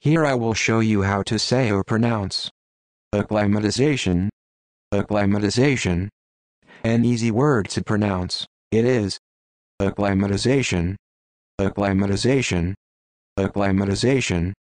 Here I will show you how to say or pronounce acclimatization. Acclimatization. An easy word to pronounce. It is acclimatization. Acclimatization. Acclimatization.